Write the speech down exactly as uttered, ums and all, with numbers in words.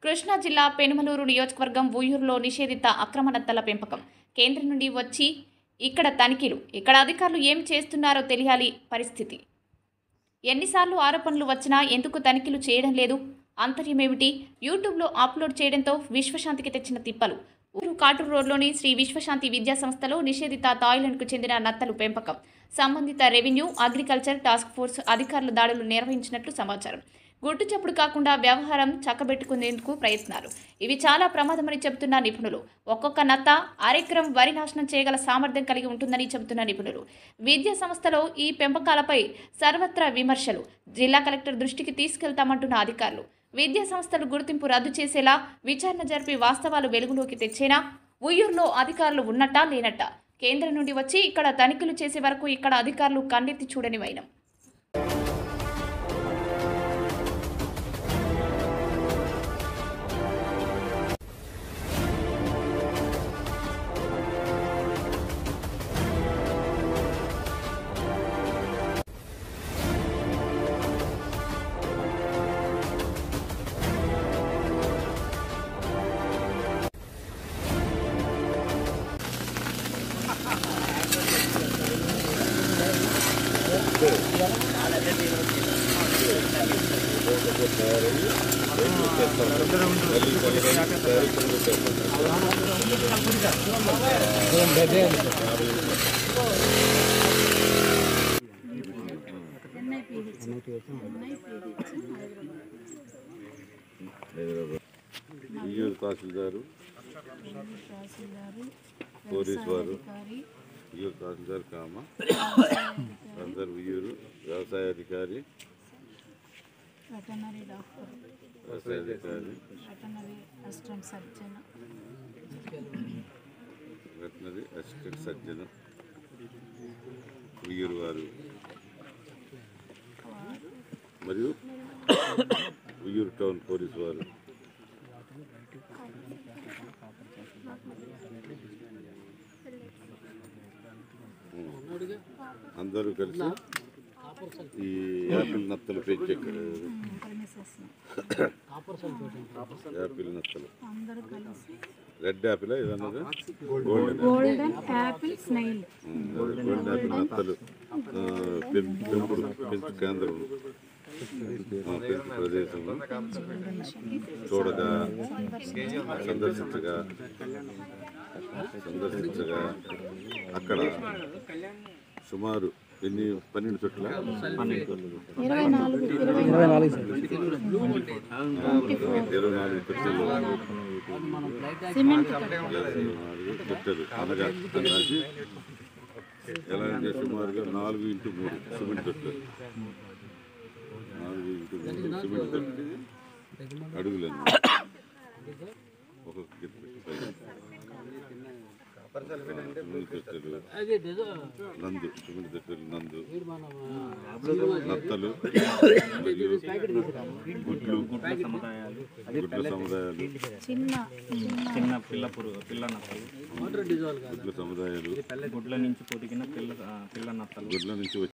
కృష్ణా జిల్లా పెనుమలూరు నియోజకవర్గం ఉయ్యూరులో నిషేధిత అక్రమ నత్తల పెంపకం కేంద్రం నుండి వచ్చి ఇక్కడ తనిఖీలు ఇక్కడ అధికారులు ఏం చేస్తున్నారో తెలియాలి పరిస్థితి. ఎన్నిసార్లు ఆరోపణలు వచ్చినా ఎందుకు తనిఖీలు చేయడం లేదు? అంతర్యమేమిటి? యూట్యూబ్లో అప్లోడ్ చేయడంతో విశ్వశాంతికి తెచ్చిన తిప్పలు. ఊరు కాటూరు రోడ్లోని శ్రీ విశ్వశాంతి విద్యా సంస్థలో నిషేధిత థాయిలాండ్కు చెందిన నత్తలు పెంపకం సంబంధిత రెవెన్యూ, అగ్రికల్చర్ టాస్క్ ఫోర్స్ అధికారులు దాడులు నిర్వహించినట్లు సమాచారం. గుట్టు చప్పుడు కాకుండా వ్యవహారం చక్కబెట్టుకునేందుకు ప్రయత్నాలు. ఇవి చాలా ప్రమాదమని చెబుతున్న నిపుణులు. ఒక్కొక్క నత్త అరెకరం వరి నాశనం చేయగల సామర్థ్యం కలిగి ఉంటుందని చెబుతున్న నిపుణులు. విద్యా సంస్థలో ఈ పెంపకాలపై సర్వత్రా విమర్శలు. జిల్లా కలెక్టర్ దృష్టికి తీసుకెళ్తామంటున్న అధికారులు. విద్యా సంస్థలు గుర్తింపు రద్దు చేసేలా విచారణ జరిపి వాస్తవాలు వెలుగులోకి తెచ్చేనా? ఉయ్యూరులో అధికారులు ఉన్నట్టా లేనట్టా? కేంద్రం నుండి వచ్చి ఇక్కడ తనిఖీలు చేసే వరకు ఇక్కడ అధికారులు కన్నెత్తి చూడని వైనం. ఉయ్యూరు తహసీల్దారు, పోలీసు వారు, ఉయ్యూరు తహసీల్దార్ కామ అందరు ఉయ్యూరు వ్యవసాయ అధికారి, వెటనరీ డాక్టర్, వ్యవసాయ అధికారి, veterinary assistant surgeon, veterinary assistant surgeon Uyyuru వారు మరియు ఉయ్యూరు టౌన్ పోలీసు వారు అందరూ కలిసి ఈ యాపిల్ నత్తలు పెంచే యాపిల్ నత్తలు రెడ్ యాపిల్ ఏదన్నది golden golden apple snail golden apple నత్తలు పెంపుడు పెంచు కేంద్రం పెంచు ప్రదేశంలో చూడగా సందర్శించగా సందర్శించగా అక్కడ సుమారు ఎన్ని పన్నెండు చోట్ల ఇరవై నాలుగు ఇరవై నాలుగు పెట్టెలు సిమెంట్ పెట్టెలు అనగా అన్నది ఎలా అంటే సుమారుగా నాలుగు ఇంటూ మూడు సిమెంట్ తొట్లు నాలుగు ఇంటూ మూడు సిమెంట్ తొట్టి అడుగులను ఒక్కొక్క పెట్టెలు నందు సిమెంట్ పెట్టెలు నందు నత్తలు మరియు గుడ్లు గుడ్ల సముదాయాలు చిన్న చిన్న పిల్ల పురుగు పిల్ల నత్తలు, గుడ్ల సముదాయాలు గుడ్ల నుంచి పొదిగిన పిల్ల పిల్ల నత్తలు, గుడ్ల నుంచి